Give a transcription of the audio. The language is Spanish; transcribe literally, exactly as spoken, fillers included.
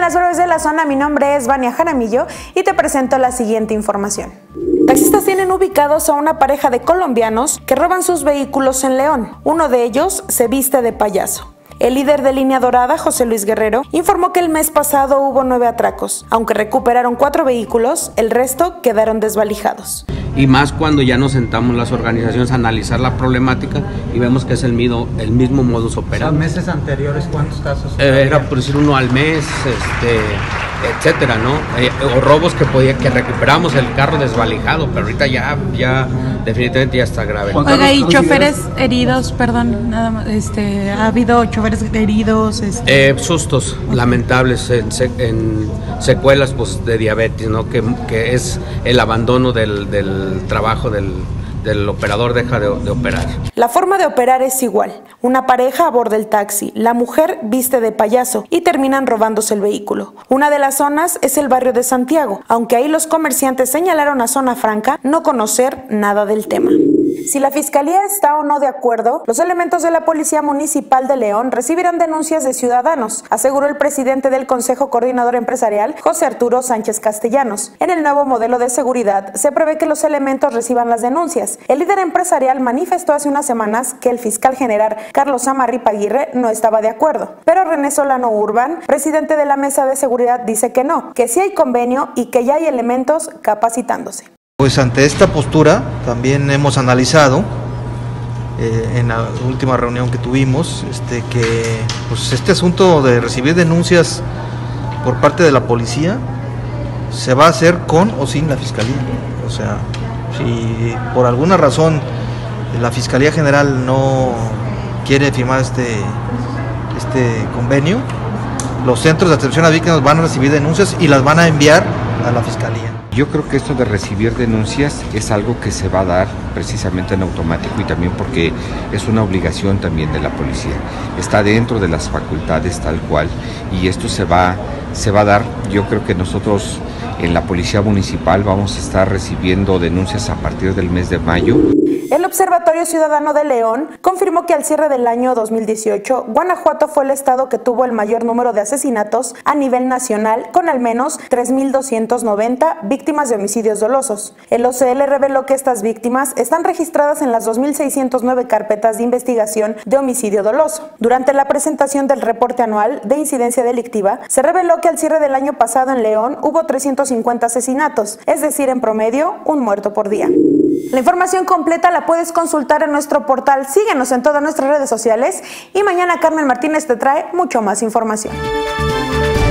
las breves de la zona, mi nombre es Vania Jaramillo y te presento la siguiente información. Taxistas tienen ubicados a una pareja de colombianos que roban sus vehículos en León. Uno de ellos se viste de payaso. El líder de Línea Dorada, José Luis Guerrero, informó que el mes pasado hubo nueve atracos. Aunque recuperaron cuatro vehículos, el resto quedaron desvalijados. Y más cuando ya nos sentamos las organizaciones a analizar la problemática y vemos que es el mismo, el mismo modus operandi. ¿En meses anteriores cuántos casos? Eh, era por decir uno al mes, este, etcétera, ¿no? Eh, o robos que podía, que recuperamos el carro desvalijado, pero ahorita ya, ya definitivamente ya está grave. Oiga, y choferes heridos, perdón, nada más, este, ha habido choferes heridos, este... eh, sustos lamentables en, en secuelas pues de diabetes, ¿no? Que, que es el abandono del, del el trabajo del, del operador deja de, de operar. La forma de operar es igual. Una pareja aborda el taxi, la mujer viste de payaso y terminan robándose el vehículo. Una de las zonas es el barrio de Santiago, aunque ahí los comerciantes señalaron a Zona Franca no conocer nada del tema. Si la Fiscalía está o no de acuerdo, los elementos de la Policía Municipal de León recibirán denuncias de ciudadanos, aseguró el presidente del Consejo Coordinador Empresarial, José Arturo Sánchez Castellanos. En el nuevo modelo de seguridad, se prevé que los elementos reciban las denuncias. El líder empresarial manifestó hace unas semanas que el fiscal general Carlos Amarripa Aguirre no estaba de acuerdo, pero René Solano Urban, presidente de la Mesa de Seguridad, dice que no, que sí hay convenio y que ya hay elementos capacitándose. Pues ante esta postura también hemos analizado eh, en la última reunión que tuvimos este, que pues este asunto de recibir denuncias por parte de la policía se va a hacer con o sin la Fiscalía. O sea, si por alguna razón la Fiscalía General no quiere firmar este, este convenio, los centros de atención a víctimas van a recibir denuncias y las van a enviar a la Fiscalía. Yo creo que esto de recibir denuncias es algo que se va a dar precisamente en automático y también porque es una obligación también de la policía. Está dentro de las facultades tal cual y esto se va, se va a dar. Yo creo que nosotros en la Policía Municipal vamos a estar recibiendo denuncias a partir del mes de mayo. El Observatorio Ciudadano de León confirmó que al cierre del año dos mil dieciocho, Guanajuato fue el estado que tuvo el mayor número de asesinatos a nivel nacional, con al menos tres mil doscientas noventa víctimas de homicidios dolosos. El O C L reveló que estas víctimas están registradas en las dos mil seiscientas nueve carpetas de investigación de homicidio doloso. Durante la presentación del reporte anual de incidencia delictiva, se reveló que al cierre del año pasado en León hubo trescientos cincuenta asesinatos, es decir, en promedio, un muerto por día. La información completa la puedes consultar en nuestro portal. Síguenos en todas nuestras redes sociales y mañana Carmen Martínez te trae mucho más información.